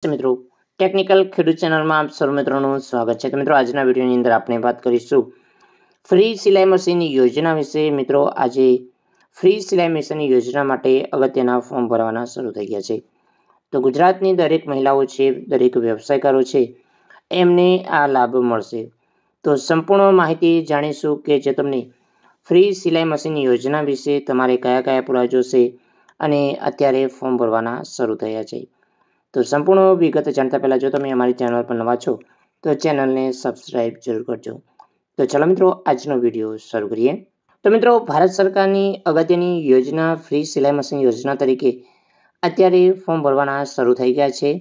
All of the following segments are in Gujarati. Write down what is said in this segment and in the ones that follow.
નમસ્તે મિત્રો, ટેકનિકલ ખેડૂત ચેનલમાં આપ સર્વ મિત્રોનું સ્વાગત છે। તો મિત્રો આજના વિડીયોની અંદર આપણે વાત કરીશું ફ્રી સિલાઈ મશીન યોજના વિશે। મિત્રો આજે ફ્રી સિલાઈ મશીન યોજના માટે અગત્યના ફોર્મ ભરવાના શરૂ થઈ ગયા છે। તો ગુજરાતની દરેક મહિલાઓ છે, દરેક વ્યવસાયકારો છે, એમને આ લાભ મળશે। તો સંપૂર્ણ માહિતી જાણીશું કે જે તમને ફ્રી સિલાઈ મશીન યોજના વિશે તમારે કયા કયા પુરાવા જોશે અને અત્યારે ફોર્મ ભરવાના શરૂ થયા છે। તો સંપૂર્ણ વિગત જાણતા પહેલાં જો તમે અમારી ચેનલ પર નવા છો તો ચેનલને સબસ્ક્રાઈબ જરૂર કરજો। તો ચાલો મિત્રો આજનો વિડીયો શરૂ કરીએ। તો મિત્રો ભારત સરકારની અગત્યની યોજના ફ્રી સિલાઈ મશીન યોજના તરીકે અત્યારે ફોર્મ ભરવાના શરૂ થઈ ગયા છે।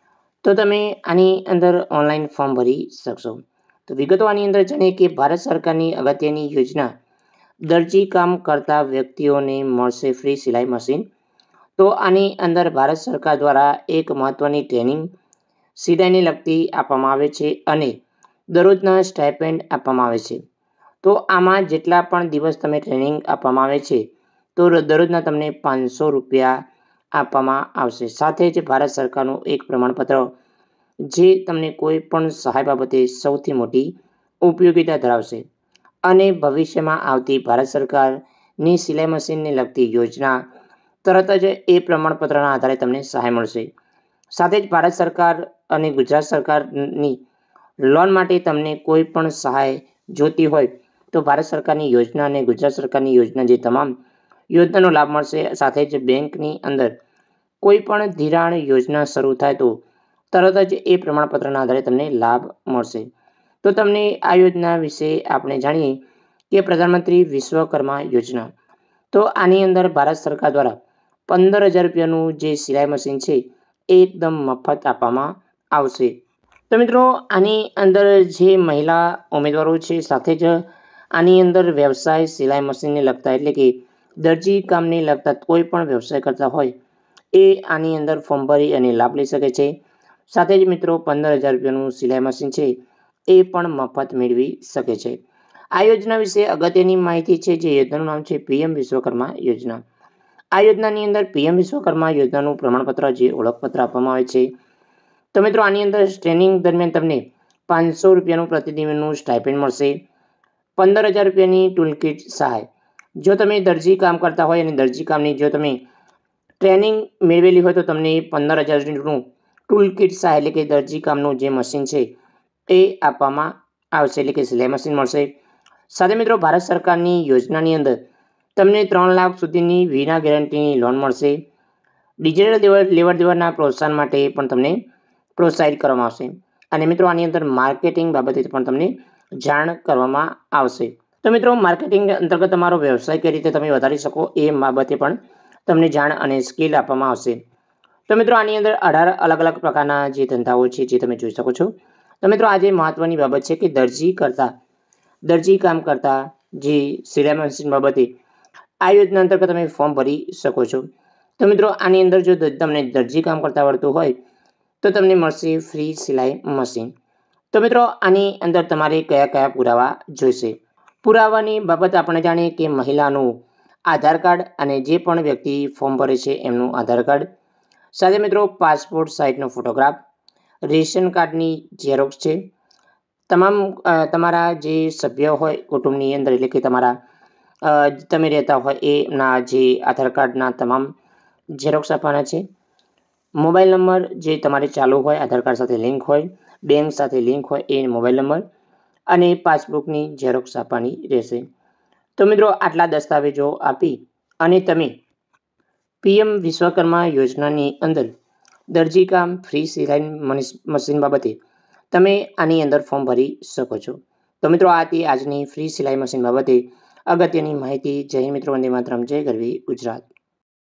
તો તમે આની અંદર ઓનલાઈન ફોર્મ ભરી શકશો। તો વિગતો આની અંદર જાણીએ કે ભારત સરકારની અગત્યની યોજના દરજી કામ કરતા વ્યક્તિઓને મળશે ફ્રી સિલાઈ મશીન। તો આની અંદર ભારત સરકાર દ્વારા એક મહત્વની ટ્રેનિંગ સિલાઈને લગતી આપવામાં આવે છે અને દરરોજના સ્ટાઇપેન્ડ આપવામાં આવે છે। તો આમાં જેટલા પણ દિવસ તમે ટ્રેનિંગ આપવામાં આવે છે તો દરરોજના તમને 500 રૂપિયા આપવામાં આવશે। સાથે જ ભારત સરકારનું એક પ્રમાણપત્ર જે તમને કોઈ પણ સહાય બાબતે સૌથી મોટી ઉપયોગિતા ધરાવશે અને ભવિષ્યમાં આવતી ભારત સરકારની સિલાઈ મશીનને લગતી યોજના તરત જ એ પ્રમાણપત્રના આધારે તમને સહાય મળશે। સાથે જ ભારત સરકાર અને ગુજરાત સરકારની લોન માટે તમને કોઈ પણ સહાય જોતી હોય તો ભારત સરકારની યોજના અને ગુજરાત સરકારની યોજના જે તમામ યોજનાનો લાભ મળશે। સાથે જ બેંકની અંદર કોઈ પણ ધિરાણ યોજના શરૂ થાય તો તરત જ એ પ્રમાણપત્રના આધારે તમને લાભ મળશે। તો તમને આ યોજના વિશે આપણે જાણીએ કે પ્રધાનમંત્રી વિશ્વકર્મા યોજના। તો આની અંદર ભારત સરકાર દ્વારા 15,000 રૂપિયાનું જે સિલાઈ મશીન છે એ એકદમ મફત આપવામાં આવશે। તો મિત્રો આની અંદર જે મહિલા ઉમેદવારો છે, સાથે જ આની અંદર વ્યવસાય સિલાઈ મશીનને લગતા એટલે કે દરજી કામને લગતા કોઈ પણ વ્યવસાય કરતા હોય એ આની અંદર ફોર્મ ભરી અને લાભ લઈ શકે છે। સાથે જ મિત્રો 15,000 રૂપિયાનું સિલાઈ મશીન છે એ પણ મફત મેળવી શકે છે। આ યોજના વિશે અગત્યની માહિતી છે, જે યોજનાનું નામ છે પીએમ વિશ્વકર્મા યોજના। આ યોજનાની અંદર પીએમ વિશ્વકર્મા યોજનાનું પ્રમાણપત્ર જે ઓળખપત્ર આપવામાં આવે છે। તો મિત્રો આની અંદર ટ્રેનિંગ દરમિયાન તમને 500 રૂપિયાનું પ્રતિદિનનું સ્ટાઇપેન્ડ મળશે। 15,000 રૂપિયાની ટૂલ કિટ સહાય। જો તમે દરજી કામ કરતા હોય અને દરજી કામની જો તમે ટ્રેનિંગ મેળવેલી હોય તો તમને 15,000નું ટૂલ કિટ સહાય એટલે કે દરજી કામનું જે મશીન છે એ આપવામાં આવશે, એટલે કે સિલાઈ મશીન મળશે। સાથે મિત્રો ભારત સરકારની યોજનાની અંદર તમને 3 લાખ સુધીની વિના ગેરંટીની લોન મળશે। ડિજિટલ લેવડ દેવડના પ્રોત્સાહન માટે પણ તમને પ્રોત્સાહિત કરવામાં આવશે અને મિત્રો આની અંદર માર્કેટિંગ બાબતે પણ તમને જાણ કરવામાં આવશે। તો મિત્રો માર્કેટિંગ અંતર્ગત તમારો વ્યવસાય કઈ રીતે તમે વધારી શકો એ બાબતે પણ તમને જાણ અને સ્કિલ આપવામાં આવશે। તો મિત્રો આની અંદર 18 અલગ અલગ પ્રકારના જે ધંધાઓ છે જે તમે જોઈ શકો છો। તો મિત્રો આજે મહત્વની બાબત છે કે દરજી કામ કરતા જે સિલાઈ મશીન બાબતે આ યોજના અંતર્ગત તમે ફોર્મ ભરી શકો છો। તો મિત્રો આની અંદર જો તમને દરજી કામ કરતા આવડતું હોય તો તમને મળશે ફ્રી સિલાઈ મશીન। તો મિત્રો આની અંદર તમારે કયા કયા પુરાવા જોઈશે? પુરાવાની બાબત આપણે જાણીએ કે મહિલાનું આધાર કાર્ડ અને જે પણ વ્યક્તિ ફોર્મ ભરે છે એમનું આધાર કાર્ડ, સાથે મિત્રો પાસપોર્ટ સાઇઝનો ફોટોગ્રાફ, રેશન કાર્ડની ઝેરોક્સ છે, તમારા જે સભ્ય હોય કુટુંબની અંદર એટલે કે તમારા તમે રહેતા હોય એના જે આધાર કાર્ડના તમામ ઝેરોક્સ આપવાના છે। મોબાઈલ નંબર જે તમારે ચાલુ હોય, આધાર કાર્ડ સાથે લિંક હોય, બેંક સાથે લિંક હોય એ મોબાઈલ નંબર અને પાસબુકની ઝેરોક્સ આપવાની રહેશે। તો મિત્રો આટલા દસ્તાવેજો આપી અને તમે પીએમ વિશ્વકર્મા યોજનાની અંદર દરજી કામ ફ્રી સિલાઈ મશીન બાબતે તમે આની અંદર ફોર્મ ભરી શકો છો। તો મિત્રો આ હતી આજની ફ્રી સિલાઈ મશીન બાબતે અગત્યની માહિતી। જય હિન્દ મિત્રો, વંદે માતરમ, જય ગરવી ગુજરાત।